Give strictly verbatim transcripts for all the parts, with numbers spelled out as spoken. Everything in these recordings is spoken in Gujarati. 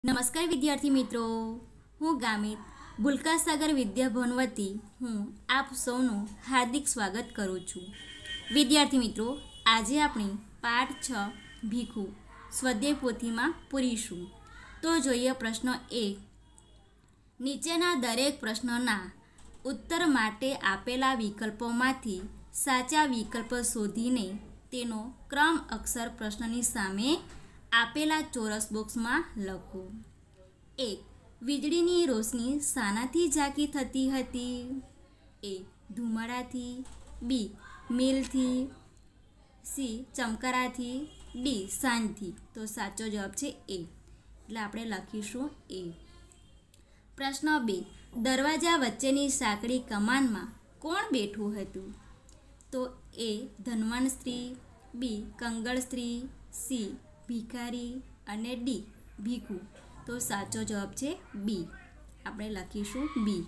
નમસ્કાર વિદ્યાર્થી મિત્રો, હું ગામિત ભૂલકા સાગર વિદ્યાભવન વતી હું આપ સૌનું હાર્દિક સ્વાગત કરું છું. વિદ્યાર્થી મિત્રો, આજે આપણે પાઠ છ ભીખુ સ્વાધ્યાય પોથીમાં પૂરીશું. તો જોઈએ પ્રશ્ન એક. નીચેના દરેક પ્રશ્નના ઉત્તર માટે આપેલા વિકલ્પોમાંથી સાચા વિકલ્પ શોધીને તેનો ક્રમ અક્ષર પ્રશ્નની સામે આપેલા ચોરસ બોક્સમાં લખો. એક. વીજળીની રોશની શાનાથી ઝાંકી થતી હતી? એ. ધુમાડાથી. બી. મિલથી. સી. ચમકારાથી. ડી. સાંજથી. તો સાચો જવાબ છે એ, એટલે આપણે લખીશું એ. પ્રશ્ન બે. દરવાજા વચ્ચેની સાંકડી કમાનમાં કોણ બેઠું હતું? તો એ. ધનવાન સ્ત્રી. બી. કંગાળ સ્ત્રી. સી. ભિખારી અને ડી. ભીખુ. તો સાચો જવાબ છે બી, આપણે લખીશું બી.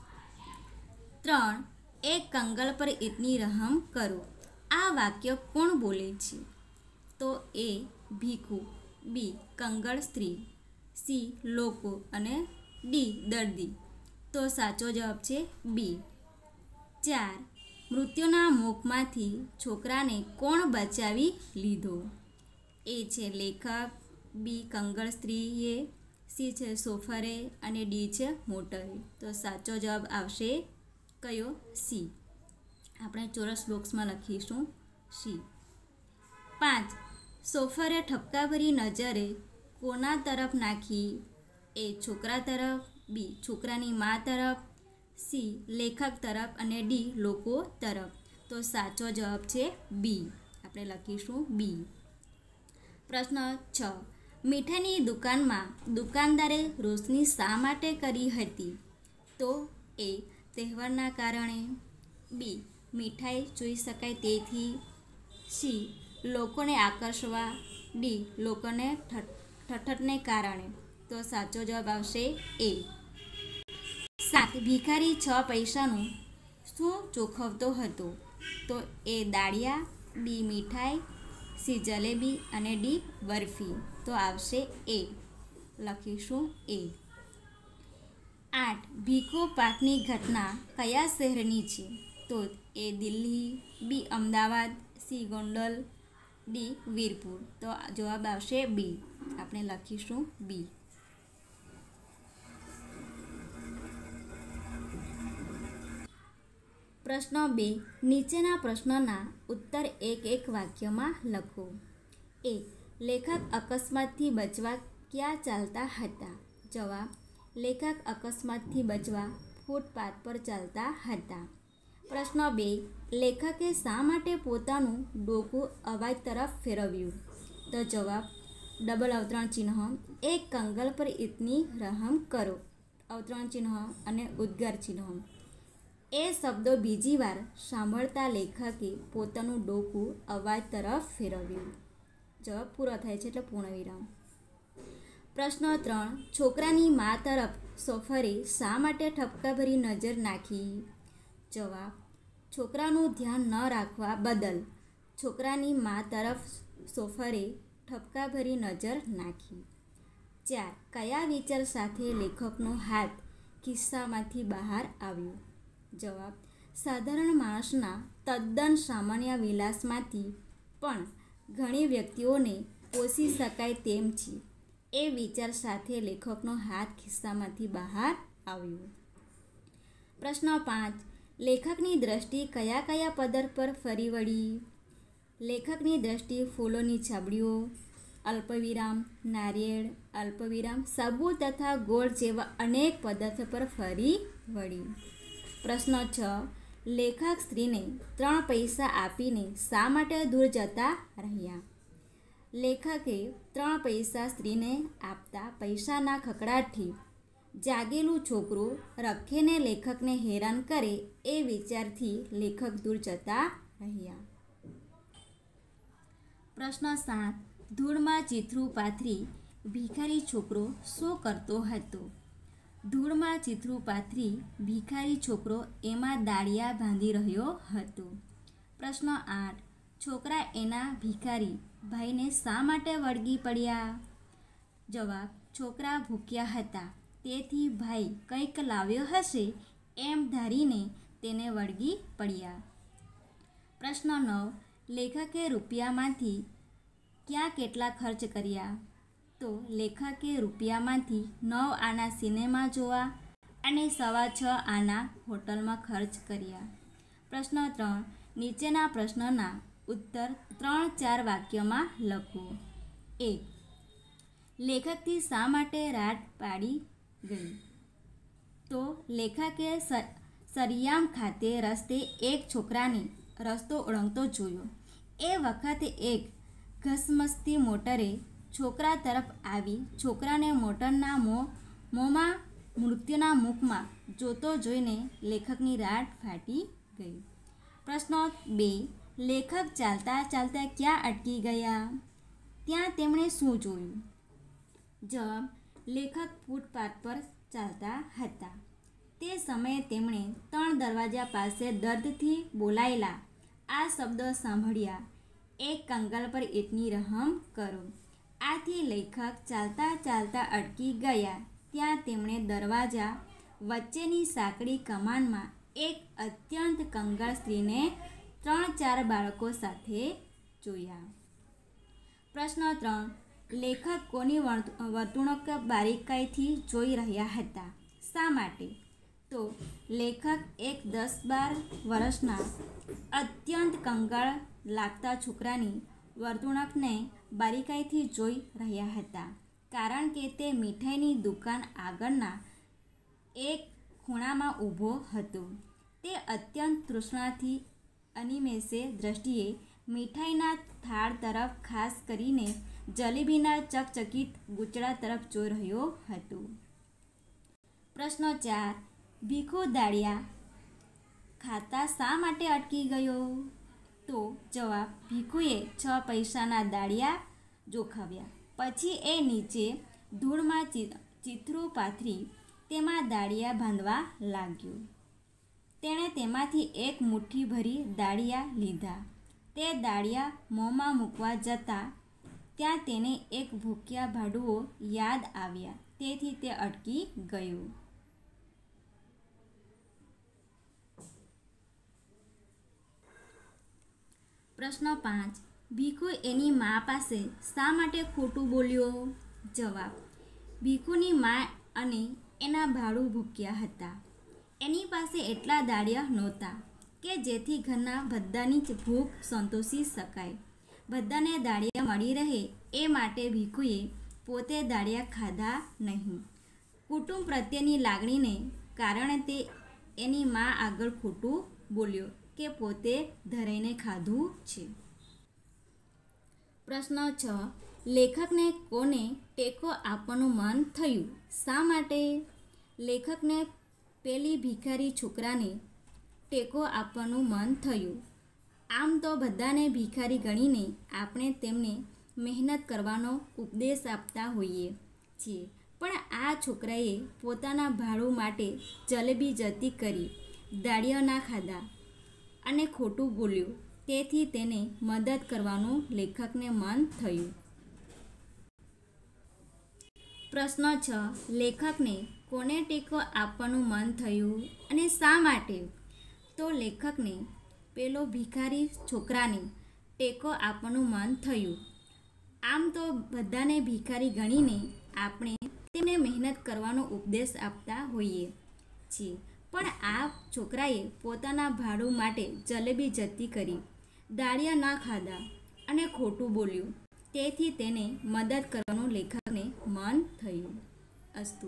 ત્રણ. એક કંગાળ પર ઇતની રહમ કરો. આ વાક્ય કોણ બોલે છે? તો એ. ભીખુ. બી. કંગાળ સ્ત્રી. સી. લોકો અને ડી. દર્દી. તો સાચો જવાબ છે બી. ચાર. મૃત્યુના મુખમાંથી છોકરાને કોણ બચાવી લીધો? એ છે લેખક. બી. કંગાળ સ્ત્રીએ. સી છે સોફરે અને ડી છે મોટરે. તો સાચો જવાબ આવશે કયો? સી. આપણે ચોરસ બોક્સમાં લખીશું સી. પાંચ. સોફરે ઠપકાભરી નજરે કોના તરફ નાખી? એ. છોકરા તરફ. બી. છોકરાની મા તરફ. સી. લેખક તરફ અને ડી. લોકો તરફ. તો સાચો જવાબ છે બી, આપણે લખીશું બી. પ્રશ્ન છ. મીઠાઈની દુકાનમાં દુકાનદારે રોશની શા માટે કરી હતી? તો એ. તહેવારના કારણે. બી. મીઠાઈ જોઈ શકાય તેથી. સી. લોકોને આકર્ષવા. ડી. લોકોને ઠઠઠને કારણે. તો સાચો જવાબ આવશે એ. સાત. ભિખારી છ પૈસાનું શું ચોખવતો હતો? તો એ. દાળિયા. બી. મીઠાઈ. સી. જલેબી અને ડી. બરફી. તો આવશે એ, લખીશું એ. આઠ. ભીખુ પાકની ઘટના કયા શહેરની છે? તો A. Delhi. B. Ahmedabad. C. Gondal. D. Virpur. તો જવાબ આવશે બી, આપણે લખીશું બી. પ્રશ્ન બે. નીચેના પ્રશ્નના ઉત્તર એક એક વાક્યમાં લખો. એ. લેખક અકસ્માતથી બચવા ક્યાં ચાલતા હતા? જવાબ. લેખક અકસ્માતથી બચવા ફૂટપાથ પર ચાલતા હતા. પ્રશ્ન બે. લેખકે શા માટે પોતાનું ડોકું અવાજ તરફ ફેરવ્યું? તો જવાબ. ડબલ અવતરણ ચિહ્ન. એક કંગાળ પર ઇતની રહમ કરો. અવતરણ ચિહ્ન અને ઉદ્ગાર ચિહ્ન. એ શબ્દો બીજી વાર સાંભળતા લેખકે પોતાનું ડોકું અવાજ તરફ ફેરવ્યું. જવાબ પૂરો થાય છે એટલે પૂર્ણવિરામ. પ્રશ્ન ત્રણ. છોકરાની મા તરફ સોફરે શા માટે ઠપકાભરી નજર નાખી? જવાબ. છોકરાનું ધ્યાન ન રાખવા બદલ છોકરાની મા તરફ સોફરે ઠપકાભરી નજર નાખી. ચાર. કયા વિચાર સાથે લેખકનો હાથ ખિસ્સામાંથી બહાર આવ્યો? જવાબ. સાધારણ માણસના તદ્દન સામાન્ય વિલાસમાંથી પણ ઘણી વ્યક્તિઓને પોષી શકાય તેમ છે એ વિચાર સાથે લેખકનો હાથ ખિસ્સામાંથી બહાર આવ્યો. પ્રશ્ન પાંચ. લેખકની દ્રષ્ટિ કયા કયા પદાર્થ પર ફરી વળી? લેખકની દ્રષ્ટિ ફૂલોની છાબડીઓ, અલ્પવિરામ, નારિયેળ, અલ્પવિરામ, સાબુ તથા ગોળ જેવા અનેક પદાર્થો પર ફરી વળી. પ્રશ્ન છ. લેખક સ્ત્રીને ત્રણ પૈસા આપીને શા માટે દૂર જતા રહ્યા? લેખકે ત્રણ પૈસા સ્ત્રીને આપતા પૈસાના ખકડાટથી જાગેલું છોકરું રખીને લેખકને હેરાન કરે એ વિચારથી લેખક દૂર જતા રહ્યા. પ્રશ્ન સાત. ધૂળમાં ચીથરું પાથરી ભિખારી છોકરો શું કરતો હતો? ધૂળમાં ચીથરું પાથરી ભિખારી છોકરો એમાં દાળિયા બાંધી રહ્યો હતો. પ્રશ્ન આઠ. છોકરા એના ભિખારી ભાઈને શા માટે વળગી પડ્યા? જવાબ: છોકરા ભૂખ્યા હતા, તેથી ભાઈ કંઈક લાવ્યો હશે એમ ધારીને તેને વળગી પડ્યા. પ્રશ્ન નવ. લેખકે રૂપિયામાંથી ક્યાં કેટલા ખર્ચ કર્યા? તો લેખકે રૂપિયામાંથી નવ આના સિનેમા જોવા અને સવા છ આના હોટલમાં ખર્ચ કર્યા. પ્રશ્ન ત્રણ. નીચેના પ્રશ્નના ઉત્તર ત્રણ ચાર વાક્યમાં લખો. એક. લેખકથી શા માટે રાડ પાડી ગઈ? તો લેખકે સરિયામ ખાતે રસ્તે એક છોકરાને રસ્તો ઓળંગતો જોયો. એ વખતે એક ઘસમસતી મોટરે છોકરા તરફ આવી છોકરાને મોટરના મોં મોંમાં મૃત્યુના મુખમાં જોતો જોઈને લેખકની રાડ ફાટી ગઈ. પ્રશ્ન બે. લેખક ચાલતા ચાલતા ક્યાં અટકી ગયા? ત્યાં તેમણે શું જોયું? જવાબ: લેખક ફૂટપાથ પર ચાલતા હતા. તે સમયે તેમણે ત્રણ દરવાજા પાસે દર્દથી બોલાયેલા આ શબ્દો સાંભળ્યા: એક કંગાલ પર ઈંટની રહમ કરો. આથી લેખક ચાલતા ચાલતા અટકી ગયા. ત્યાં તેમણે દરવાજા વચ્ચેની સાંકડી કમાનમાં એક અત્યંત કંગાળ સ્ત્રીને ત્રણ ચાર બાળકો સાથે જોયા. પ્રશ્ન ત્રણ. લેખક કોની વર્તણૂક બારીકાઈથી જોઈ રહ્યા હતા? શા માટે? તો લેખક એક દસ બાર વર્ષના અત્યંત કંગાળ લાગતા છોકરાની વર્તણૂકને બારીકાઈથી જોઈ રહ્યા હતા, કારણ કે તે મીઠાઈની દુકાન આગળના એક ખૂણામાં ઊભો હતો. તે અત્યંત તૃષ્ણાથી અનિમેષે દ્રષ્ટિએ મીઠાઈના થાળ તરફ, ખાસ કરીને જલેબીના ચકચકિત ગૂંચળા તરફ જોઈ રહ્યો હતો. પ્રશ્ન ચાર. ભીખુ દાળિયા ખાતા શા માટે અટકી ગયો? તો જવાબ: ભીખુએ છ પૈસાના દાળિયા જોખાવ્યા. પછી એ નીચે ધૂળમાં ચીથરું પાથરી તેમાં દાળિયા બાંધવા લાગ્યો. તેણે તેમાંથી એક મુઠ્ઠી ભરી દાળિયા લીધા. તે દાળિયા મોંમાં મૂકવા જતાં ત્યાં તેને એક ભૂખ્યા ભાડુઓ યાદ આવ્યા, તેથી તે અટકી ગયો. પ્રશ્ન પાંચ. ભીખુ એની મા પાસે શા માટે ખોટું બોલ્યો? જવાબ: ભીખુની મા અને એના ભાડું ભૂખ્યા હતા. એની પાસે એટલા દાળિયા નહોતા કે જેથી ઘરના બધાની જ ભૂખ સંતોષી શકાય. બધાને દાળિયા મળી રહે એ માટે ભીખુએ પોતે દાળિયા ખાધા નહીં. કુટુંબ પ્રત્યેની લાગણીને કારણે તે એની મા આગળ ખોટું બોલ્યો કે પોતે ધરાઈને ખાધું છે. પ્રશ્ન છ. લેખકને કોને ટેકો આપવાનું મન થયું? શા માટે? લેખકને પેલી ભિખારી છોકરાને ટેકો આપવાનું મન થયું. આમ તો બધાને ભિખારી ગણીને આપણે તેમને મહેનત કરવાનો ઉપદેશ આપતા હોઈએ છીએ, પણ આ છોકરાએ પોતાના ભાડું માટે જલેબી જતી કરી, દાળિયા ના ખાધા અને ખોટું બોલ્યું, તેથી તેને મદદ કરવાનું લેખકને મન થયું. પ્રશ્ન છ. લેખકને કોને ટેકો આપવાનું મન થયું અને શા માટે? તો લેખકને પેલો ભિખારી છોકરાને ટેકો આપવાનું મન થયું. આમ તો બધાને ભિખારી ગણીને આપણે તેમને મહેનત કરવાનો ઉપદેશ આપતા હોઈએ છીએ, પણ આ છોકરાએ પોતાના ભાડું માટે જલેબી જતી કરી, દાળિયા ના ખાધા અને ખોટું બોલ્યું, તેથી તેને મદદ કરવાનું લેખકને મન થયું. અસ્તુ.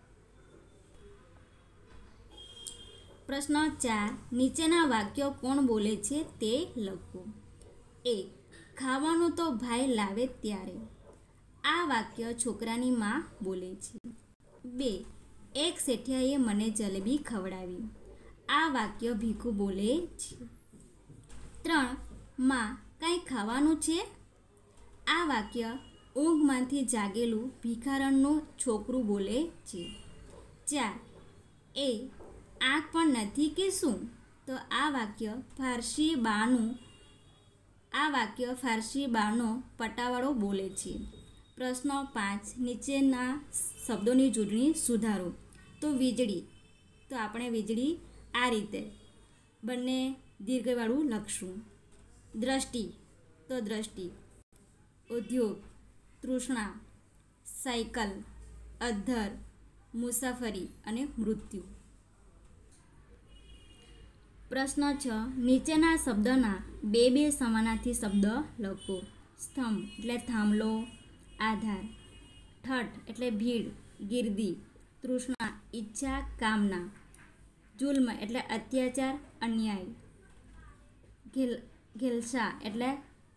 પ્રશ્ન ચાર. નીચેના વાક્યો કોણ બોલે છે તે લખો. એક. ખાવાનું તો ભાઈ લાવે ત્યારે. આ વાક્ય છોકરાની માં બોલે છે. બે. એક શેઠિયાએ મને જલેબી ખવડાવી. આ વાક્ય ભીખુ બોલે છે. ત્રણ. માં, કાંઈ ખાવાનું છે? આ વાક્ય ઊંઘમાંથી જાગેલું ભિખારણનું છોકરું બોલે છે. ચાર. એ આંખ પણ નથી કે શું? તો આ વાક્ય ફારસી બાનું આ વાક્ય ફારસી બાનો પટાવાળો બોલે છે. પ્રશ્ન પાંચ, નીચેના શબ્દોની જોડણી સુધારો. તો વીજળી, તો આપણે વીજળી આ રીતે બંને દીર્ઘવાળું લખશું. દ્રષ્ટિ, તો દ્રષ્ટિ. ઉદ્યોગ, તૃષ્ણા, સાયકલ, અધ્ધર, મુસાફરી અને મૃત્યુ. પ્રશ્ન છ, નીચેના શબ્દના બે બે સમાનાર્થી શબ્દ લખો. સ્તંભ એટલે થાંભલો, આધાર. ઠઠ એટલે ભીડ, ગીર્દી. તૃષ્ણા, ઈચ્છા, કામના. જુલ્મ એટલે અત્યાચાર, અન્યાય. ઘેલ ઘેલસા એટલે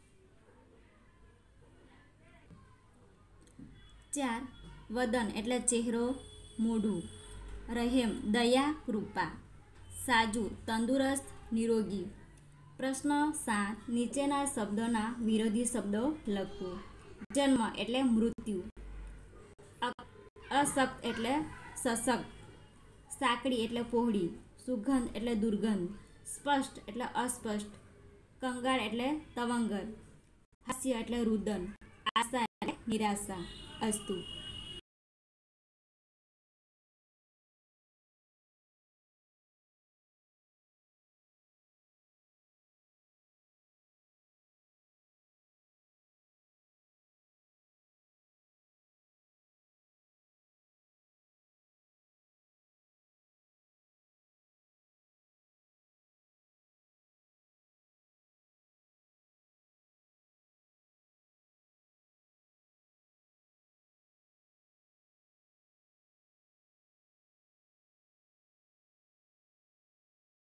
ચાર. વદન એટલે ચહેરો, મોઢું. રહેમ, દયા, કૃપા. સાજુ, તંદુરસ્ત, નિરોગી. પ્રશ્ન સાત, નીચેના શબ્દોના વિરોધી શબ્દો લખો. જન્મ એટલે મૃત્યુ. અશક્ત એટલે સશક્ત. સાંકડી એટલે પહોળી. સુગંધ એટલે દુર્ગંધ. સ્પષ્ટ એટલે અસ્પષ્ટ. કંગાળ એટલે તવંગર. હાસ્ય એટલે રુદન. આશા એટલે નિરાશા. અસ્તુ.